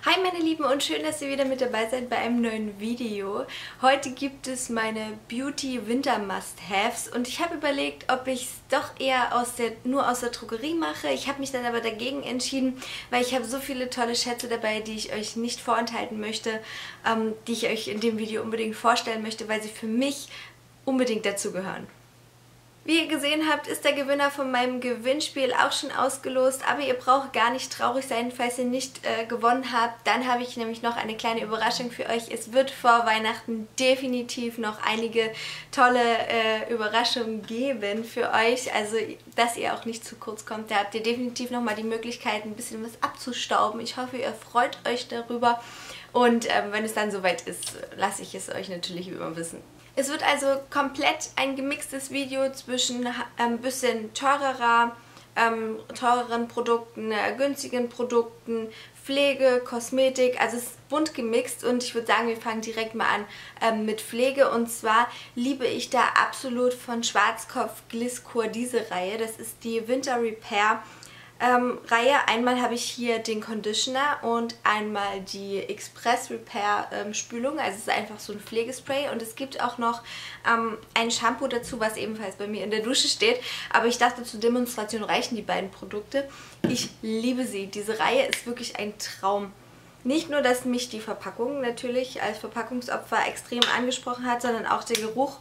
Hi meine Lieben und schön, dass ihr wieder mit dabei seid bei einem neuen Video. Heute gibt es meine Beauty Winter Must-Haves und ich habe überlegt, ob ich es doch eher nur aus der Drogerie mache. Ich habe mich dann aber dagegen entschieden, weil ich habe so viele tolle Schätze dabei, die ich euch nicht vorenthalten möchte, die ich euch in dem Video unbedingt vorstellen möchte, weil sie für mich unbedingt dazu gehören. Wie ihr gesehen habt, ist der Gewinner von meinem Gewinnspiel auch schon ausgelost, aber ihr braucht gar nicht traurig sein, falls ihr nicht gewonnen habt. Dann habe ich nämlich noch eine kleine Überraschung für euch. Es wird vor Weihnachten definitiv noch einige tolle Überraschungen geben für euch, also dass ihr auch nicht zu kurz kommt. Da habt ihr definitiv nochmal die Möglichkeit, ein bisschen was abzustauben. Ich hoffe, ihr freut euch darüber und wenn es dann soweit ist, lasse ich es euch natürlich wie immer wissen. Es wird also komplett ein gemixtes Video zwischen ein bisschen teureren Produkten, günstigen Produkten, Pflege, Kosmetik, also es ist bunt gemixt und ich würde sagen, wir fangen direkt mal an mit Pflege und zwar liebe ich da absolut von Schwarzkopf Gliscor diese Reihe, das ist die Winter Repair Reihe. Einmal habe ich hier den Conditioner und einmal die Express Repair Spülung, also es ist einfach so ein Pflegespray und es gibt auch noch ein Shampoo dazu, was ebenfalls bei mir in der Dusche steht, aber ich dachte, zur Demonstration reichen die beiden Produkte. Ich liebe sie, diese Reihe ist wirklich ein Traum. Nicht nur, dass mich die Verpackung natürlich als Verpackungsopfer extrem angesprochen hat, sondern auch der Geruch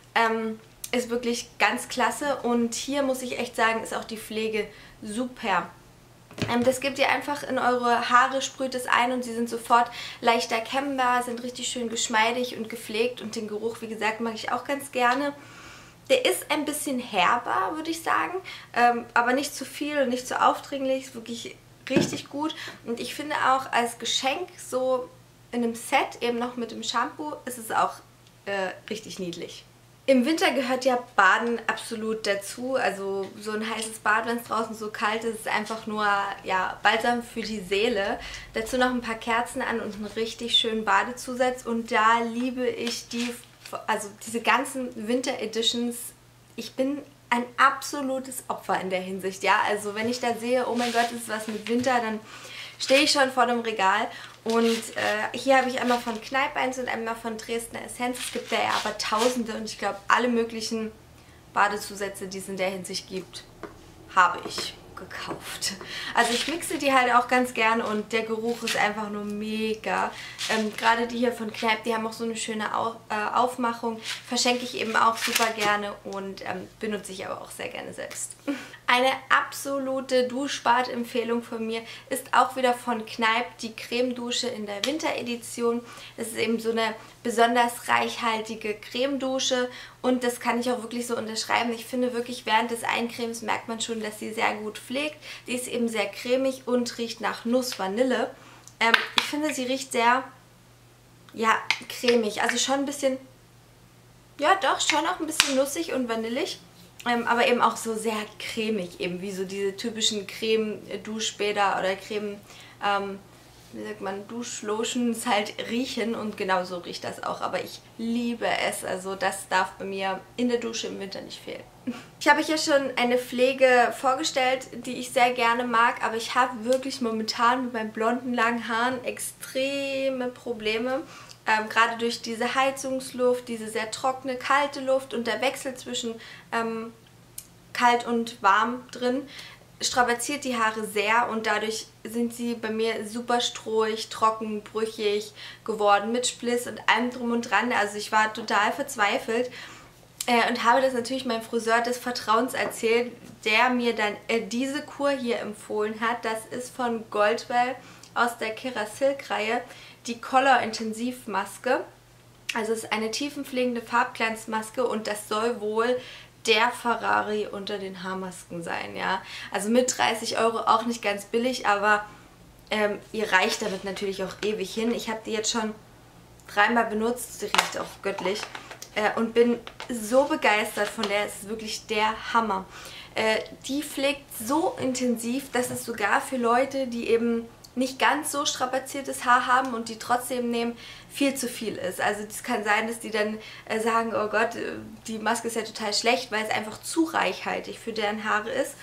ist wirklich ganz klasse und hier muss ich echt sagen, ist auch die Pflege super. Das gebt ihr einfach in eure Haare, sprüht es ein und sie sind sofort leicht erkennbar, sind richtig schön geschmeidig und gepflegt und den Geruch, wie gesagt, mag ich auch ganz gerne. Der ist ein bisschen herber, würde ich sagen, aber nicht zu viel und nicht zu aufdringlich, ist wirklich richtig gut und ich finde auch als Geschenk so in einem Set, eben noch mit dem Shampoo, ist es auch richtig niedlich. Im Winter gehört ja Baden absolut dazu, also so ein heißes Bad, wenn es draußen so kalt ist, ist einfach nur ja, Balsam für die Seele. Dazu noch ein paar Kerzen an und einen richtig schönen Badezusatz und da liebe ich diese ganzen Winter Editions. Ich bin ein absolutes Opfer in der Hinsicht, ja, also wenn ich da sehe, oh mein Gott, ist was mit Winter, dann stehe ich schon vor dem Regal und hier habe ich einmal von Kneipp eins und einmal von Dresdner Essenz. Es gibt da ja aber tausende und ich glaube alle möglichen Badezusätze, die es in der Hinsicht gibt, habe ich gekauft. Also ich mixe die halt auch ganz gerne und der Geruch ist einfach nur mega. Gerade die hier von Kneipp, die haben auch so eine schöne Aufmachung. Verschenke ich eben auch super gerne und benutze ich aber auch sehr gerne selbst. Eine absolute Duschbad-Empfehlung von mir ist auch wieder von Kneipp die Cremedusche in der Winteredition. Das ist eben so eine besonders reichhaltige Cremedusche und das kann ich auch wirklich so unterschreiben. Ich finde wirklich, während des Eincremes merkt man schon, dass sie sehr gut pflegt. Die ist eben sehr cremig und riecht nach Nuss-Vanille. Ich finde, sie riecht sehr, ja, cremig. Also schon ein bisschen, ja doch, schon auch ein bisschen nussig und vanillig. Aber eben auch so sehr cremig, eben wie so diese typischen Creme-Duschbäder oder Creme, wie sagt man, Duschlotions halt riechen und genau so riecht das auch. Aber ich liebe es, also das darf bei mir in der Dusche im Winter nicht fehlen. Ich habe euch ja schon eine Pflege vorgestellt, die ich sehr gerne mag, aber ich habe wirklich momentan mit meinen blonden, langen Haaren extreme Probleme. Gerade durch diese Heizungsluft, diese sehr trockene, kalte Luft und der Wechsel zwischen kalt und warm drin, strapaziert die Haare sehr und dadurch sind sie bei mir super strohig, trocken, brüchig geworden mit Spliss und allem drum und dran. Also ich war total verzweifelt und habe das natürlich meinem Friseur des Vertrauens erzählt, der mir dann diese Kur hier empfohlen hat. Das ist von Goldwell aus der Kera Silk Reihe, die Color Intensivmaske. Also es ist eine tiefenpflegende Farbglanzmaske und das soll wohl der Ferrari unter den Haarmasken sein, ja. Also mit 30 € auch nicht ganz billig, aber ihr reicht damit natürlich auch ewig hin. Ich habe die jetzt schon dreimal benutzt, sie riecht auch göttlich und bin so begeistert von der, es ist wirklich der Hammer. Die pflegt so intensiv, dass es sogar für Leute, die eben nicht ganz so strapaziertes Haar haben und die trotzdem nehmen, viel zu viel ist. Also es kann sein, dass die dann sagen, oh Gott, die Maske ist ja total schlecht, weil es einfach zu reichhaltig für deren Haare ist.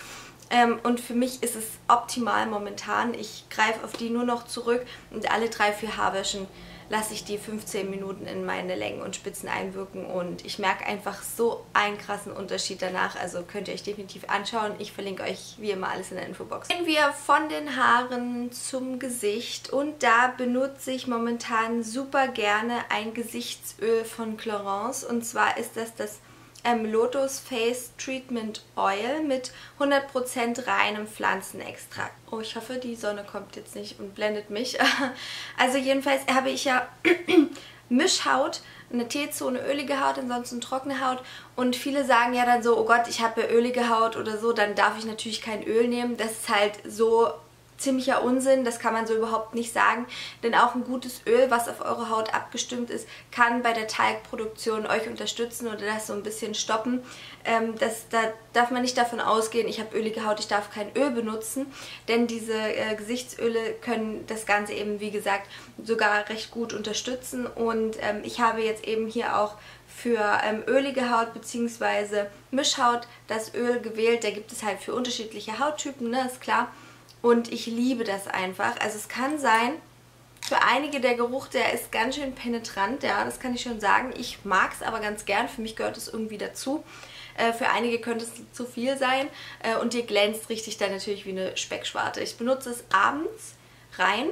Und für mich ist es optimal momentan. Ich greife auf die nur noch zurück und alle 3-4 Haarwäschen lasse ich die 15 Minuten in meine Längen und Spitzen einwirken und ich merke einfach so einen krassen Unterschied danach. Also könnt ihr euch definitiv anschauen. Ich verlinke euch wie immer alles in der Infobox. Gehen wir von den Haaren zum Gesicht und da benutze ich momentan super gerne ein Gesichtsöl von Clarins und zwar ist das Lotus Face Treatment Oil mit 100% reinem Pflanzenextrakt. Oh, ich hoffe, die Sonne kommt jetzt nicht und blendet mich. Also jedenfalls habe ich ja Mischhaut, eine T-Zone, ölige Haut, ansonsten trockene Haut. Und viele sagen ja dann so, oh Gott, ich habe ja ölige Haut oder so, dann darf ich natürlich kein Öl nehmen. Das ist halt so ziemlicher Unsinn, das kann man so überhaupt nicht sagen, denn auch ein gutes Öl, was auf eure Haut abgestimmt ist, kann bei der Talgproduktion euch unterstützen oder das so ein bisschen stoppen. Da darf man nicht davon ausgehen, ich habe ölige Haut, ich darf kein Öl benutzen, denn diese Gesichtsöle können das Ganze eben, wie gesagt, sogar recht gut unterstützen und ich habe jetzt eben hier auch für ölige Haut bzw. Mischhaut das Öl gewählt, da gibt es halt für unterschiedliche Hauttypen, ne, ist klar. Und ich liebe das einfach. Also es kann sein, für einige der Geruch, der ist ganz schön penetrant, ja, das kann ich schon sagen. Ich mag es aber ganz gern, für mich gehört es irgendwie dazu. Für einige könnte es zu viel sein und ihr glänzt richtig dann natürlich wie eine Speckschwarte. Ich benutze es abends rein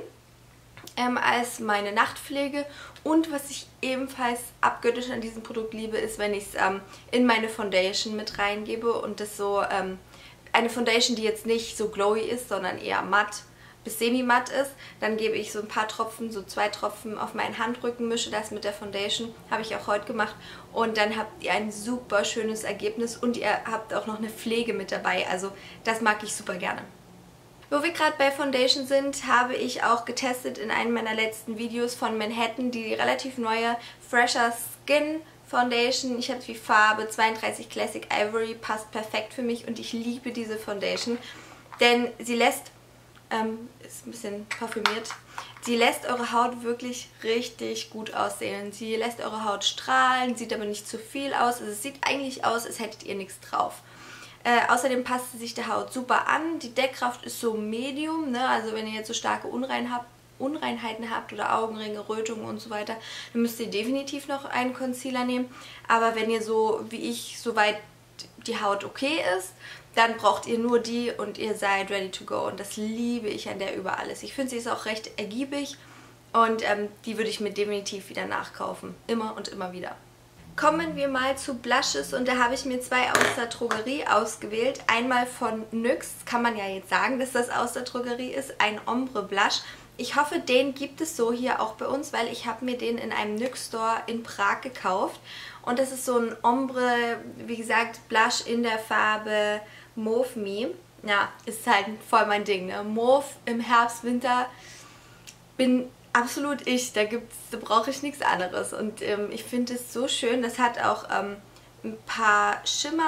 als meine Nachtpflege und was ich ebenfalls abgöttisch an diesem Produkt liebe, ist, wenn ich es in meine Foundation mit reingebe und das so eine Foundation, die jetzt nicht so glowy ist, sondern eher matt bis semi-matt ist. Dann gebe ich so ein paar Tropfen, so 2 Tropfen auf meinen Handrücken, mische das mit der Foundation. Habe ich auch heute gemacht. Und dann habt ihr ein super schönes Ergebnis und ihr habt auch noch eine Pflege mit dabei. Also das mag ich super gerne. Wo wir gerade bei Foundation sind, habe ich auch getestet in einem meiner letzten Videos von Manhattan die relativ neue Fresher Skin Foundation. Ich habe die Farbe 32 Classic Ivory, passt perfekt für mich und ich liebe diese Foundation, denn sie lässt, ist ein bisschen parfümiert, sie lässt eure Haut wirklich richtig gut aussehen. Sie lässt eure Haut strahlen, sieht aber nicht zu viel aus, also es sieht eigentlich aus, als hättet ihr nichts drauf. Außerdem passt sie sich der Haut super an, die Deckkraft ist so medium, ne? Also wenn ihr jetzt so starke Unreinheiten habt oder Augenringe, Rötungen und so weiter, dann müsst ihr definitiv noch einen Concealer nehmen. Aber wenn ihr so wie ich soweit die Haut okay ist, dann braucht ihr nur die und ihr seid ready to go. Und das liebe ich an der über alles. Ich finde, sie ist auch recht ergiebig und die würde ich mir definitiv wieder nachkaufen. Immer und immer wieder. Kommen wir mal zu Blushes und da habe ich mir 2 aus der Drogerie ausgewählt. Einmal von NYX, kann man ja jetzt sagen, dass das aus der Drogerie ist, ein Ombre Blush. Ich hoffe, den gibt es so hier auch bei uns, weil ich habe mir den in einem NYX Store in Prag gekauft. Und das ist so ein Ombre, wie gesagt, Blush in der Farbe Mauve Me. Ja, ist halt voll mein Ding, ne? Mauve im Herbst, Winter bin absolut ich. Da brauche ich nichts anderes. Und ich finde es so schön. Das hat auch ein paar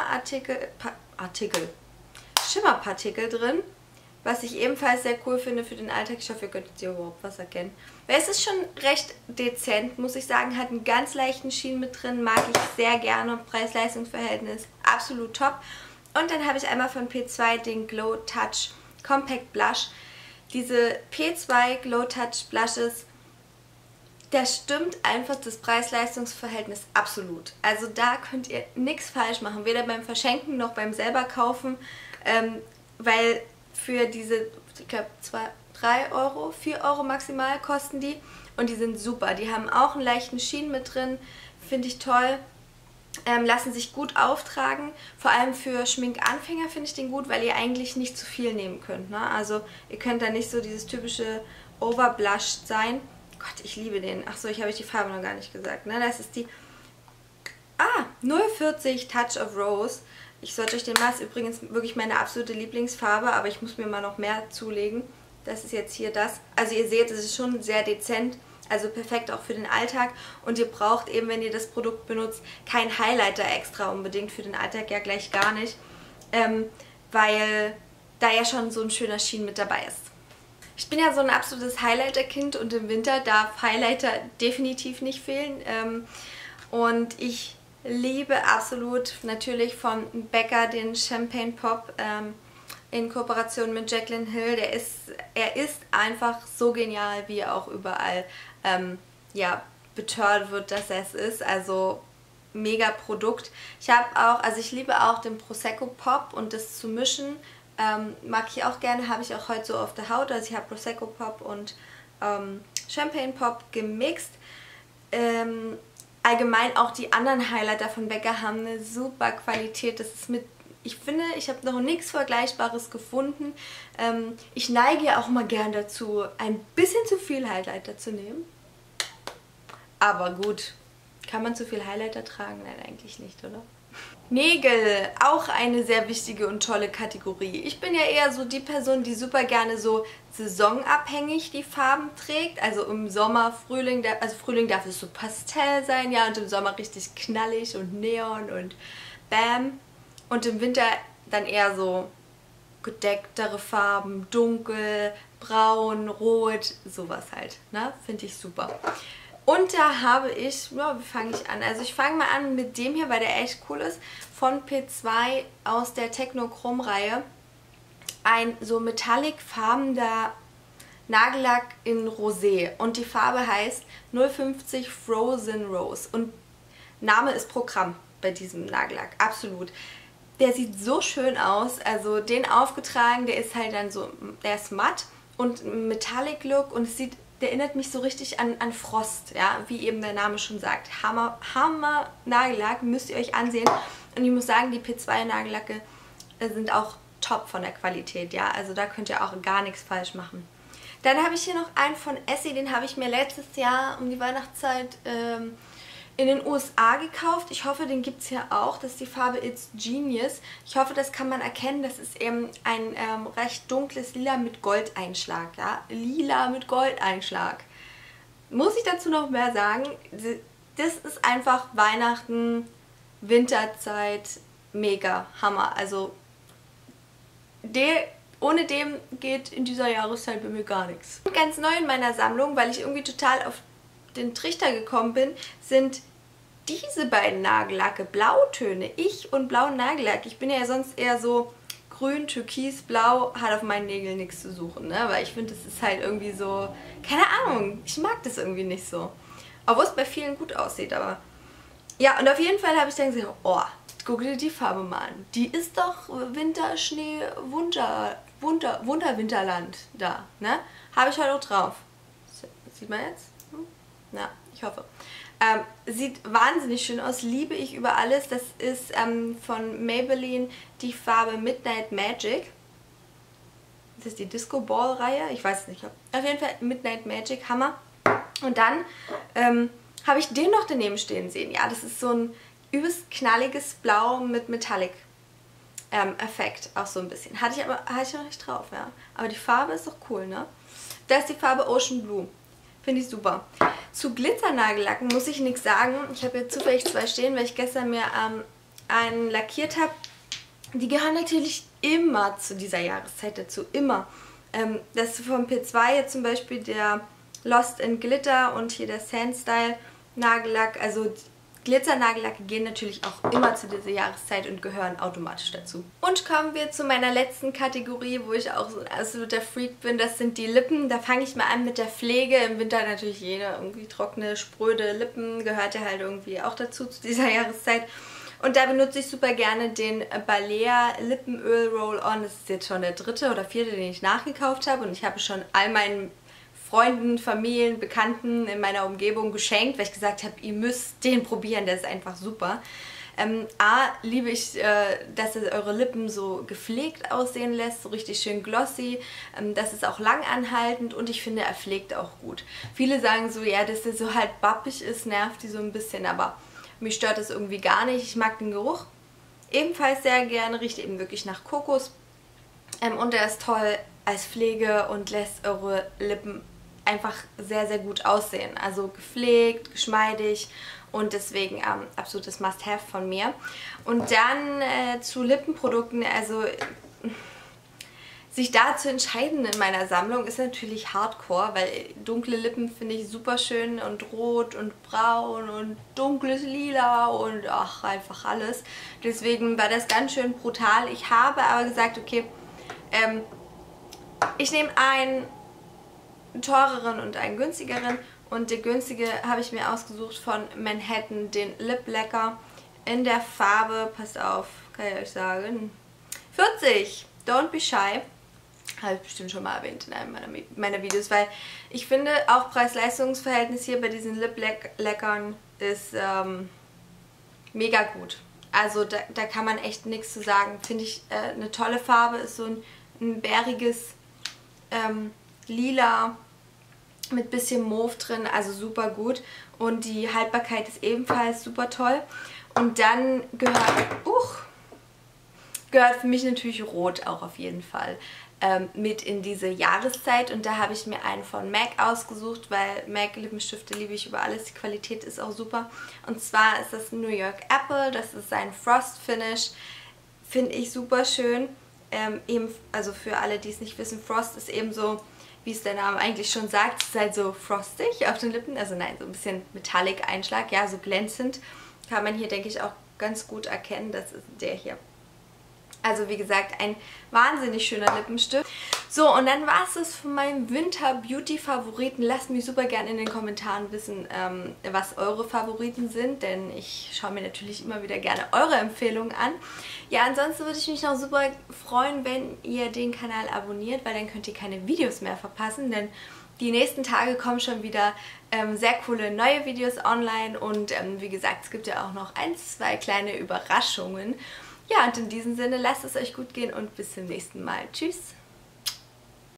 Schimmerpartikel drin. Was ich ebenfalls sehr cool finde für den Alltag. Ich hoffe, ihr könnt jetzt hier überhaupt was erkennen. Weil es ist schon recht dezent, muss ich sagen. Hat einen ganz leichten Sheen mit drin. Mag ich sehr gerne. Preis-Leistungs-Verhältnis absolut top. Und dann habe ich einmal von P2 den Glow Touch Compact Blush. Diese P2 Glow Touch Blushes, da stimmt einfach das Preis-Leistungs-Verhältnis absolut. Also da könnt ihr nichts falsch machen. Weder beim Verschenken noch beim selber kaufen. Weil für diese, ich glaube 3 Euro, 4 Euro maximal kosten die. Und die sind super. Die haben auch einen leichten Sheen mit drin. Finde ich toll. Lassen sich gut auftragen. Vor allem für Schminkanfänger finde ich den gut, weil ihr eigentlich nicht zu viel nehmen könnt. Ne? Also ihr könnt da nicht so dieses typische Overblushed sein. Gott, ich liebe den. Achso, ich habe die Farbe noch gar nicht gesagt. Ne? Das ist die 040 Touch of Rose. Ich sollte euch den mal, ist übrigens wirklich meine absolute Lieblingsfarbe, aber ich muss mir mal noch mehr zulegen. Das ist jetzt hier das. Also ihr seht, es ist schon sehr dezent, also perfekt auch für den Alltag. Und ihr braucht eben, wenn ihr das Produkt benutzt, kein Highlighter extra unbedingt, für den Alltag ja gleich gar nicht, weil da ja schon so ein schöner Sheen mit dabei ist. Ich bin ja so ein absolutes Highlighter-Kind und im Winter darf Highlighter definitiv nicht fehlen. Und ich liebe absolut natürlich von Becca den Champagne Pop in Kooperation mit Jaclyn Hill. Er ist einfach so genial, wie er auch überall ja, betört wird, dass er es ist. Also mega Produkt. Ich liebe auch den Prosecco Pop und das zu mischen. Mag ich auch gerne, habe ich auch heute so auf der Haut. Also ich habe Prosecco Pop und Champagne Pop gemixt. Allgemein auch die anderen Highlighter von Becca haben eine super Qualität. Das ist ich finde, ich habe noch nichts Vergleichbares gefunden. Ich neige ja auch mal gern dazu, ein bisschen zu viel Highlighter zu nehmen. Aber gut, kann man zu viel Highlighter tragen? Nein, eigentlich nicht, oder? Nägel, auch eine sehr wichtige und tolle Kategorie. Ich bin ja eher so die Person, die super gerne so saisonabhängig die Farben trägt. Also im Sommer, Frühling, Frühling darf es so Pastell sein, ja, und im Sommer richtig knallig und Neon und Bam. Und im Winter dann eher so gedecktere Farben, dunkel, braun, rot, sowas halt, ne? Finde ich super. Und da habe ich, ja, wie fange ich an? Also ich fange mal an mit dem hier, weil der echt cool ist, von P2 aus der Technochrom-Reihe. Ein so metallic-farbener Nagellack in Rosé. Und die Farbe heißt 050 Frozen Rose. Und Name ist Programm bei diesem Nagellack, absolut. Der sieht so schön aus, also den aufgetragen, der ist halt dann so, der ist matt und Metallic Look und der erinnert mich so richtig an Frost, ja, wie eben der Name schon sagt. Hammer Nagellack, müsst ihr euch ansehen. Und ich muss sagen, die P2 Nagellacke sind auch top von der Qualität, ja, also da könnt ihr auch gar nichts falsch machen. Dann habe ich hier noch einen von Essie, den habe ich mir letztes Jahr um die Weihnachtszeit in den USA gekauft. Ich hoffe, den gibt es hier auch. Das ist die Farbe It's Genius. Ich hoffe, das kann man erkennen. Das ist eben ein recht dunkles Lila mit Goldeinschlag. Ja? Lila mit Goldeinschlag. Muss ich dazu noch mehr sagen? Das ist einfach Weihnachten, Winterzeit, mega Hammer. Also ohne dem geht in dieser Jahreszeit bei mir gar nichts. Und ganz neu in meiner Sammlung, weil ich irgendwie total auf den Trichter gekommen bin, sind diese beiden Nagellacke, Blautöne. Ich und blauen Nagellack. Ich bin ja sonst eher so grün, türkis, blau, hat auf meinen Nägeln nichts zu suchen, ne? Weil ich finde, das ist halt irgendwie so, keine Ahnung, ich mag das irgendwie nicht so. Obwohl es bei vielen gut aussieht, aber ja, und auf jeden Fall habe ich dann gesagt, oh, guck dir die Farbe mal an. Die ist doch Winterschnee, Winterland da, ne? Habe ich halt auch drauf. Sieht man jetzt? Ja, ich hoffe. Sieht wahnsinnig schön aus, liebe ich über alles. Das ist von Maybelline die Farbe Midnight Magic. Das ist die Disco Ball Reihe, ich weiß es nicht. Auf jeden Fall Midnight Magic, Hammer. Und dann habe ich den noch daneben stehen sehen. Ja, das ist so ein übelst knalliges Blau mit Metallic Effekt, auch so ein bisschen. Hatte ich noch nicht drauf, ja. Aber die Farbe ist doch cool, ne? Das ist die Farbe Ocean Blue. Finde ich super. Zu Glitzernagellacken muss ich nichts sagen. Ich habe jetzt zufällig zwei stehen, weil ich gestern mir einen lackiert habe. Die gehören natürlich immer zu dieser Jahreszeit dazu. Immer. Das ist vom P2 jetzt zum Beispiel der Lost in Glitter und hier der Sandstyle Nagellack. Also Glitzernagellacke gehen natürlich auch immer zu dieser Jahreszeit und gehören automatisch dazu. Und kommen wir zu meiner letzten Kategorie, wo ich auch so ein absoluter Freak bin. Das sind die Lippen. Da fange ich mal an mit der Pflege. Im Winter natürlich jeder irgendwie trockene, spröde Lippen. Gehört ja halt irgendwie auch dazu zu dieser Jahreszeit. Und da benutze ich super gerne den Balea Lippenöl Roll-On. Das ist jetzt schon der dritte oder vierte, den ich nachgekauft habe. Und ich habe schon all meinen Freunden, Familien, Bekannten in meiner Umgebung geschenkt, weil ich gesagt habe, ihr müsst den probieren, der ist einfach super. A, liebe ich, dass er eure Lippen so gepflegt aussehen lässt, so richtig schön glossy. Das ist auch langanhaltend und ich finde, er pflegt auch gut. Viele sagen so, ja, dass er so halt bappig ist, nervt die so ein bisschen, aber mich stört das irgendwie gar nicht. Ich mag den Geruch ebenfalls sehr gerne, riecht eben wirklich nach Kokos. Und er ist toll als Pflege und lässt eure Lippen einfach sehr, sehr gut aussehen. Also gepflegt, geschmeidig und deswegen absolutes Must-Have von mir. Und dann zu Lippenprodukten, also sich da zu entscheiden in meiner Sammlung ist natürlich Hardcore, weil dunkle Lippen finde ich super schön und rot und braun und dunkles Lila und ach, einfach alles. Deswegen war das ganz schön brutal. Ich habe aber gesagt, okay, Ich nehme einen teureren und einen günstigeren. Und der günstige habe ich mir ausgesucht von Manhattan, den Lip Lacquer in der Farbe, passt auf, kann ich euch sagen, 40. Don't be shy. Habe ich bestimmt schon mal erwähnt in einem meiner Videos, weil ich finde, auch Preis-Leistungs-Verhältnis hier bei diesen Lip Lacquern ist mega gut. Also da kann man echt nichts zu sagen. Finde ich eine tolle Farbe, ist so ein bäriges Lila mit bisschen Mauve drin, also super gut. Und die Haltbarkeit ist ebenfalls super toll. Und dann gehört für mich natürlich Rot auch auf jeden Fall mit in diese Jahreszeit. Und da habe ich mir einen von MAC ausgesucht, weil MAC Lippenstifte liebe ich über alles. Die Qualität ist auch super. Und zwar ist das New York Apple. Das ist ein Frost Finish. Finde ich super schön. Also für alle, die es nicht wissen, Frost ist eben so, wie es der Name eigentlich schon sagt, es ist halt so frostig auf den Lippen, also nein, so ein bisschen Metallic-Einschlag, ja, so glänzend. Kann man hier, denke ich, auch ganz gut erkennen, das ist der hier. Also wie gesagt, ein wahnsinnig schöner Lippenstift. So, und dann war es das von meinem Winter-Beauty-Favoriten. Lasst mich super gerne in den Kommentaren wissen, was eure Favoriten sind, denn ich schaue mir natürlich immer wieder gerne eure Empfehlungen an. Ja, ansonsten würde ich mich noch super freuen, wenn ihr den Kanal abonniert, weil dann könnt ihr keine Videos mehr verpassen, denn die nächsten Tage kommen schon wieder sehr coole neue Videos online und wie gesagt, es gibt ja auch noch 1, 2 kleine Überraschungen. Ja, und in diesem Sinne, lasst es euch gut gehen und bis zum nächsten Mal. Tschüss!